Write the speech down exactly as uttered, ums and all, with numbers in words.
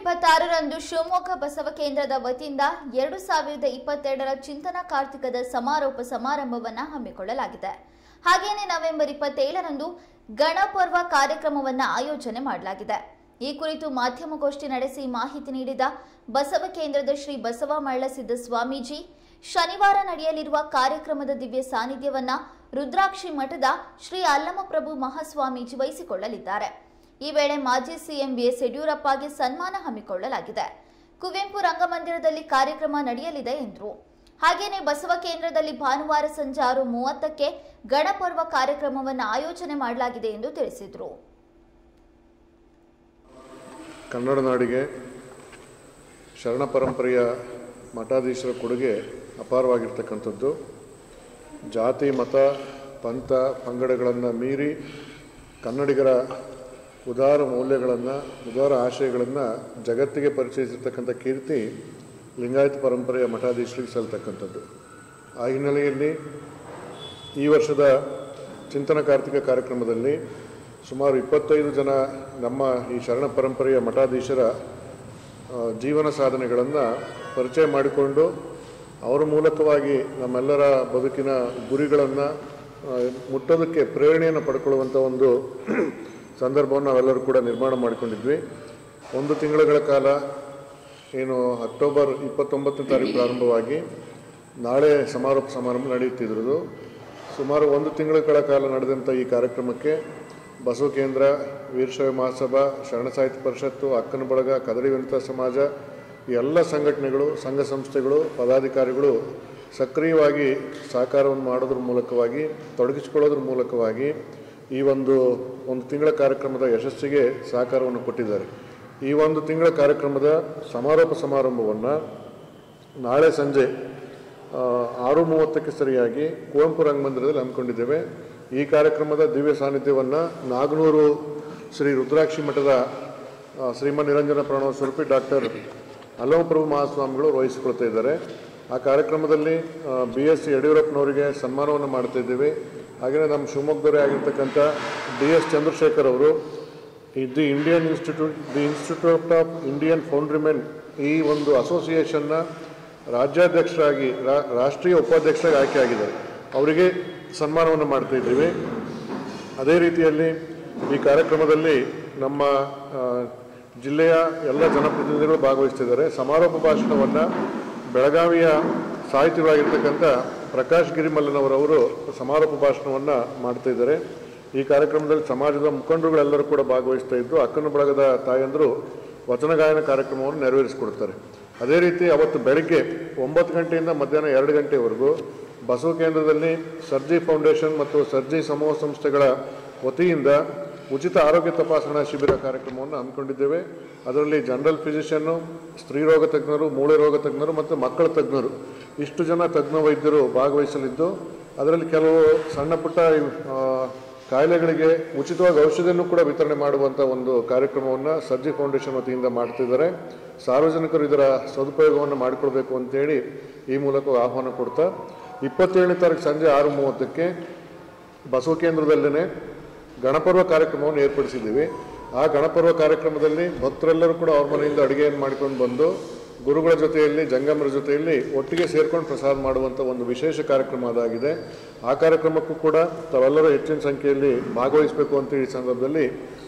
ಇಪ್ಪತ್ತಾರರಂದು ಶಿವಮೊಗ್ಗ ಬಸವ ಕೇಂದ್ರದ ವತಿಯಿಂದ ಎರಡು ಸಾವಿರದ ಇಪ್ಪತ್ತೆರಡರ ಚಿಂತನ ಕಾರ್ತಿಕದ ಸಮಾರೋಪ ಸಮಾರಂಭವನ್ನು ಹಮ್ಮಿಕೊಳ್ಳಲಾಗಿದೆ. ಹಾಗೆಯೇ ನವೆಂಬರ್ ಇಪ್ಪತ್ತೇಳರಂದು ಗಣಪರ್ವ ಕಾರ್ಯಕ್ರಮವನ್ನು ಆಯೋಜನೆ ಮಾಡಲಾಗಿದೆ. ಈ ಕುರಿತು ಮಾಧ್ಯಮಗೋಷ್ಠಿ ನಡೆಸಿ ಮಾಹಿತಿ ನೀಡಿದ ಬಸವ ಕೇಂದ್ರದ ಶ್ರೀ ಬಸವ ಮಳ್ಳಸಿದ್ದ ಸ್ವಾಮೀಜಿ, ಶನಿವಾರ ನಡೆಯಲಿರುವ ಕಾರ್ಯಕ್ರಮದ ದಿವ್ಯ ಸಾನ್ನಿಧ್ಯವನ್ನ ರುದ್ರಾಕ್ಷಿ ಮಠದ ಶ್ರೀ ಅಲ್ಲಮಪ್ರಭು ಮಹಾಸ್ವಾಮೀಜಿ ವಹಿಸಿಕೊಳ್ಳಲಿದ್ದಾರೆ. ಈ ವೇಳೆ ಮಾಜಿ ಸಿಎಂ ಬಿಎಸ್ ಯಡಿಯೂರಪ್ಪಗೆ ಸನ್ಮಾನ ಹಮ್ಮಿಕೊಳ್ಳಲಾಗಿದೆ. ಕುವೆಂಪು ರಂಗಮಂದಿರದಲ್ಲಿ ಕಾರ್ಯಕ್ರಮ ನಡೆಯಲಿದೆ ಎಂದರು. ಹಾಗೆಯೇ ಬಸವ ಕೇಂದ್ರದಲ್ಲಿ ಭಾನುವಾರ ಸಂಜೆ ಆರು ಮೂವತ್ತಕ್ಕೆ ಗಣಪರ್ವ ಕಾರ್ಯಕ್ರಮವನ್ನು ಆಯೋಜನೆ ಮಾಡಲಾಗಿದೆ ಎಂದು ತಿಳಿಸಿದರು. ಕನ್ನಡ ನಾಡಿಗೆ ಶರಣ ಪರಂಪರೆಯ ಮಠಾಧೀಶರ ಕೊಡುಗೆ ಅಪಾರವಾಗಿರ್ತಕ್ಕಂಥದ್ದು. ಜಾತಿ, ಮತ, ಪಂಥ, ಪಂಗಡಗಳನ್ನು ಮೀರಿ ಕನ್ನಡಿಗರ ಉದಾರ ಮೌಲ್ಯಗಳನ್ನು, ಉದಾರ ಆಶಯಗಳನ್ನು ಜಗತ್ತಿಗೆ ಪರಿಚಯಿಸಿರ್ತಕ್ಕಂಥ ಕೀರ್ತಿ ಲಿಂಗಾಯತ ಪರಂಪರೆಯ ಮಠಾಧೀಶರಿಗೆ ಸಲ್ತಕ್ಕಂಥದ್ದು. ಆ ಹಿನ್ನೆಲೆಯಲ್ಲಿ ಈ ವರ್ಷದ ಚಿಂತನ ಕಾರ್ತಿಕ ಕಾರ್ಯಕ್ರಮದಲ್ಲಿ ಸುಮಾರು ಇಪ್ಪತ್ತೈದು ಜನ ನಮ್ಮ ಈ ಶರಣ ಪರಂಪರೆಯ ಮಠಾಧೀಶರ ಜೀವನ ಸಾಧನೆಗಳನ್ನು ಪರಿಚಯ ಮಾಡಿಕೊಂಡು ಅವರ ಮೂಲಕವಾಗಿ ನಮ್ಮೆಲ್ಲರ ಬದುಕಿನ ಗುರಿಗಳನ್ನು ಮುಟ್ಟೋದಕ್ಕೆ ಪ್ರೇರಣೆಯನ್ನು ಪಡ್ಕೊಳ್ಳುವಂಥ ಒಂದು ಸಂದರ್ಭವನ್ನು ನಾವೆಲ್ಲರೂ ಕೂಡ ನಿರ್ಮಾಣ ಮಾಡಿಕೊಂಡಿದ್ವಿ. ಒಂದು ತಿಂಗಳ ಕಾಲ ಏನು ಅಕ್ಟೋಬರ್ ಇಪ್ಪತ್ತೊಂಬತ್ತನೇ ತಾರೀಕು ಪ್ರಾರಂಭವಾಗಿ ನಾಳೆ ಸಮಾರೋಪ ಸಮಾರಂಭ ನಡೆಯುತ್ತಿದ್ದರು. ಸುಮಾರು ಒಂದು ತಿಂಗಳ ಕಾಲ ನಡೆದಂಥ ಈ ಕಾರ್ಯಕ್ರಮಕ್ಕೆ ಬಸವ ಕೇಂದ್ರ, ವೀರಶೈವ ಮಹಾಸಭಾ, ಶರಣ ಸಾಹಿತ್ಯ ಪರಿಷತ್ತು, ಅಕ್ಕನ ಬಳಗ, ಕದರಿ ವನಿತಾ ಸಮಾಜ, ಈ ಎಲ್ಲ ಸಂಘಟನೆಗಳು, ಸಂಘ ಸಂಸ್ಥೆಗಳು, ಪದಾಧಿಕಾರಿಗಳು ಸಕ್ರಿಯವಾಗಿ ಸಹಕಾರವನ್ನು ಮಾಡೋದ್ರ ಮೂಲಕವಾಗಿ, ತೊಡಗಿಸಿಕೊಳ್ಳೋದ್ರ ಮೂಲಕವಾಗಿ ಈ ಒಂದು ಒಂದು ತಿಂಗಳ ಕಾರ್ಯಕ್ರಮದ ಯಶಸ್ಸಿಗೆ ಸಹಕಾರವನ್ನು ಕೊಟ್ಟಿದ್ದಾರೆ. ಈ ಒಂದು ತಿಂಗಳ ಕಾರ್ಯಕ್ರಮದ ಸಮಾರೋಪ ಸಮಾರಂಭವನ್ನು ನಾಳೆ ಸಂಜೆ ಆರು ಮೂವತ್ತಕ್ಕೆ ಸರಿಯಾಗಿ ಕುವೆಂಪು ರಂಗಮಂದಿರದಲ್ಲಿ ಹಮ್ಮಿಕೊಂಡಿದ್ದೇವೆ. ಈ ಕಾರ್ಯಕ್ರಮದ ದಿವ್ಯ ಸಾನ್ನಿಧ್ಯವನ್ನು ನಾಗನೂರು ಶ್ರೀ ರುದ್ರಾಕ್ಷಿ ಮಠದ ಶ್ರೀಮನ್ ನಿರಂಜನ ಪ್ರಣವ ಸ್ವರೂಪಿ ಡಾಕ್ಟರ್ ಅಲ್ಲಮಪ್ರಭು ಮಹಾಸ್ವಾಮಿಗಳು ವಹಿಸಿಕೊಳ್ತಾ ಇದ್ದಾರೆ. ಆ ಕಾರ್ಯಕ್ರಮದಲ್ಲಿ ಬಿ ಎಸ್ ಯಡಿಯೂರಪ್ಪನವರಿಗೆ ಸನ್ಮಾನವನ್ನು ಮಾಡ್ತಾ ಇದ್ದೀವಿ. ಹಾಗೆಯೇ ನಮ್ಮ ಶಿವಮೊಗ್ಗದವರೇ ಆಗಿರ್ತಕ್ಕಂಥ ಡಿ ಎಸ್ ಚಂದ್ರಶೇಖರ್ ಅವರು the Indian Institute the Institute of Indian Foundrymen ಈ ಒಂದು ಅಸೋಸಿಯೇಷನ್ನ ರಾಜ್ಯಾಧ್ಯಕ್ಷರಾಗಿ ರಾಷ್ಟ್ರೀಯ ಉಪಾಧ್ಯಕ್ಷರಾಗಿ ಆಯ್ಕೆಯಾಗಿದ್ದಾರೆ. ಅವರಿಗೆ ಸನ್ಮಾನವನ್ನು ಮಾಡ್ತಾ ಇದ್ದೀವಿ. ಅದೇ ರೀತಿಯಲ್ಲಿ ಈ ಕಾರ್ಯಕ್ರಮದಲ್ಲಿ ನಮ್ಮ ಜಿಲ್ಲೆಯ ಎಲ್ಲ ಜನಪ್ರತಿನಿಧಿಗಳು ಭಾಗವಹಿಸ್ತಿದ್ದಾರೆ. ಸಮಾರೋಪ ಭಾಷಣವನ್ನು ಬೆಳಗಾವಿಯ ಸಾಹಿತಿಗಳಾಗಿರ್ತಕ್ಕಂಥ ಪ್ರಕಾಶ್ ಗಿರಿಮಲ್ಲನವರವರು ಸಮಾರೋಪ ಭಾಷಣವನ್ನು ಮಾಡ್ತಾ ಇದ್ದಾರೆ. ಈ ಕಾರ್ಯಕ್ರಮದಲ್ಲಿ ಸಮಾಜದ ಮುಖಂಡರುಗಳೆಲ್ಲರೂ ಕೂಡ ಭಾಗವಹಿಸ್ತಾ ಇದ್ದು ಅಕ್ಕನ ಬಳಗದ ತಾಯಂದರು ವಚನ ಗಾಯನ ಕಾರ್ಯಕ್ರಮವನ್ನು ನೆರವೇರಿಸಿಕೊಡ್ತಾರೆ. ಅದೇ ರೀತಿ ಅವತ್ತು ಬೆಳಗ್ಗೆ ಒಂಬತ್ತು ಗಂಟೆಯಿಂದ ಮಧ್ಯಾಹ್ನ ಎರಡು ಗಂಟೆವರೆಗೂ ಬಸವ ಕೇಂದ್ರದಲ್ಲಿ ಸರ್ಜಿ ಫೌಂಡೇಶನ್ ಮತ್ತು ಸರ್ಜಿ ಸಮೂಹ ಸಂಸ್ಥೆಗಳ ವತಿಯಿಂದ ಉಚಿತ ಆರೋಗ್ಯ ತಪಾಸಣಾ ಶಿಬಿರ ಕಾರ್ಯಕ್ರಮವನ್ನು ಹಮ್ಮಿಕೊಂಡಿದ್ದೇವೆ. ಅದರಲ್ಲಿ ಜನರಲ್ ಫಿಸಿಷಿಯನ್ನು, ಸ್ತ್ರೀರೋಗ ತಜ್ಞರು, ಮೂಳೆ ರೋಗ ತಜ್ಞರು ಮತ್ತು ಮಕ್ಕಳ ತಜ್ಞರು ಇಷ್ಟು ಜನ ತಜ್ಞ ವೈದ್ಯರು ಭಾಗವಹಿಸಲಿದ್ದು ಅದರಲ್ಲಿ ಕೆಲವು ಸಣ್ಣ ಪುಟ್ಟ ಕಾಯಿಲೆಗಳಿಗೆ ಉಚಿತವಾಗಿ ಔಷಧಿಯನ್ನು ಕೂಡ ವಿತರಣೆ ಮಾಡುವಂಥ ಒಂದು ಕಾರ್ಯಕ್ರಮವನ್ನು ಸರ್ಜಿ ಫೌಂಡೇಶನ್ ವತಿಯಿಂದ ಮಾಡ್ತಿದ್ದಾರೆ. ಸಾರ್ವಜನಿಕರು ಇದರ ಸದುಪಯೋಗವನ್ನು ಮಾಡಿಕೊಳ್ಬೇಕು ಅಂತೇಳಿ ಈ ಮೂಲಕ ಆಹ್ವಾನ ಕೊಡ್ತಾ ಇಪ್ಪತ್ತೇಳನೇ ತಾರೀಕು ಸಂಜೆ ಆರು ಮೂವತ್ತಕ್ಕೆ ಬಸವ ಕೇಂದ್ರದಲ್ಲೇ ಗಣಪರ್ವ ಕಾರ್ಯಕ್ರಮವನ್ನು ಏರ್ಪಡಿಸಿದ್ದೀವಿ. ಆ ಗಣಪರ್ವ ಕಾರ್ಯಕ್ರಮದಲ್ಲಿ ಭಕ್ತರೆಲ್ಲರೂ ಕೂಡ ಅವ್ರ ಮನೆಯಿಂದ ಅಡುಗೆಯನ್ನು ಮಾಡಿಕೊಂಡು ಬಂದು ಗುರುಗಳ ಜೊತೆಯಲ್ಲಿ, ಜಂಗಮರ ಜೊತೆಯಲ್ಲಿ ಒಟ್ಟಿಗೆ ಸೇರ್ಕೊಂಡು ಪ್ರಸಾದ ಮಾಡುವಂಥ ಒಂದು ವಿಶೇಷ ಕಾರ್ಯಕ್ರಮ ಅದಾಗಿದೆ. ಆ ಕಾರ್ಯಕ್ರಮಕ್ಕೂ ಕೂಡ ತಾವೆಲ್ಲರೂ ಹೆಚ್ಚಿನ ಸಂಖ್ಯೆಯಲ್ಲಿ ಭಾಗವಹಿಸಬೇಕು ಅಂತ ಈ ಸಂದರ್ಭದಲ್ಲಿ